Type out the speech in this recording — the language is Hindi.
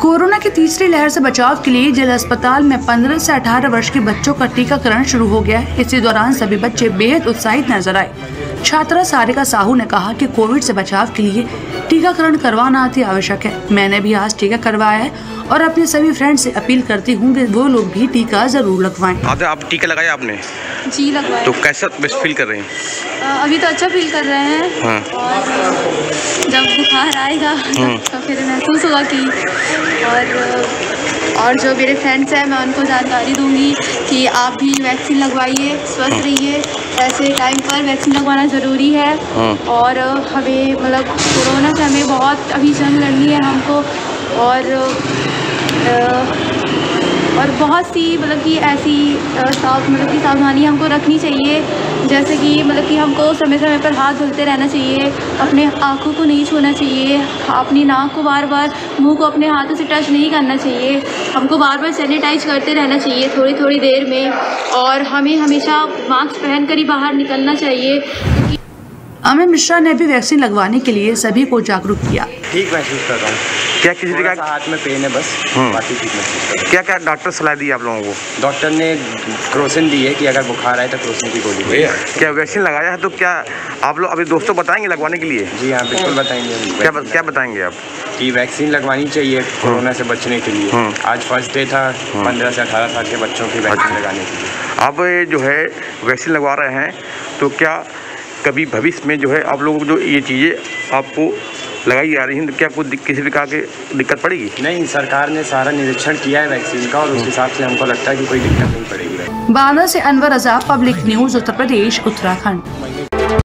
कोरोना की तीसरी लहर से बचाव के लिए जिला अस्पताल में 15 से 18 वर्ष के बच्चों का टीकाकरण शुरू हो गया है। इसी दौरान सभी बच्चे बेहद उत्साहित नजर आए। छात्रा सारिका साहू ने कहा कि कोविड से बचाव के लिए टीकाकरण करवाना अति आवश्यक है। मैंने भी आज टीका करवाया है और अपने सभी फ्रेंड से अपील करती हूँ कि वो लोग भी टीका जरूर लगवाएं। आप टीका लगाया आपने? जी लगवाया। तो कैसा बेस्ट फील कर रहे हैं? अभी तो अच्छा फील कर रहे हैं। हाँ। और जब बुखार आएगा तो फिर महसूस होगा कि और जो मेरे फ्रेंड्स हैं मैं उनको जानकारी दूंगी कि आप भी वैक्सीन लगवाइए, स्वस्थ रहिए। ऐसे टाइम पर वैक्सीन लगवाना ज़रूरी है। और हमें मतलब कोरोना से हमें बहुत अभी जंग लड़नी है हमको। और बहुत सी मतलब कि ऐसी सावधानी हमको रखनी चाहिए, जैसे कि मतलब कि हमको समय समय पर हाथ धुलते रहना चाहिए, अपने आँखों को नहीं छूना चाहिए, अपनी नाक को बार बार, मुंह को अपने हाथों से टच नहीं करना चाहिए, हमको बार बार सैनिटाइज करते रहना चाहिए थोड़ी थोड़ी देर में, और हमें हमेशा मास्क पहन कर ही बाहर निकलना चाहिए। अमित मिश्रा ने भी वैक्सीन लगवाने के लिए सभी को जागरूक किया। ठीक महसूस कर रहा हूँ। क्या किसी जगह हाथ में पेन है बस, बाकी ठीक महसूस कर रहा हूँ। क्या क्या डॉक्टर सलाह दी आप लोगों को? डॉक्टर ने क्रोसिन दी है कि अगर बुखार आए तो क्रोसिन की गोली दी है। क्या वैक्सीन लगाया है? तो क्या आप लोग अभी दोस्तों बताएंगे लगवाने के लिए? जी हाँ, बिल्कुल बताएंगे। क्या बताएंगे आप? कि वैक्सीन लगवानी चाहिए कोरोना से बचने के लिए। आज फर्स्ट डे था 15 से 18 साल के बच्चों की वैक्सीन लगाने के लिए। आप जो है वैक्सीन लगवा रहे हैं, तो क्या कभी भविष्य में जो है आप लोगों को जो ये चीज़ें आपको लगाई जा रही हैं, तो क्या कोई किसी प्रकार की दिक्कत पड़ेगी? नहीं, सरकार ने सारा निरीक्षण किया है वैक्सीन का, और उस हिसाब से हमको लगता है कि कोई दिक्कत नहीं पड़ेगी। बांदा से अनवर रजा, पब्लिक न्यूज़, उत्तर प्रदेश, उत्तराखंड।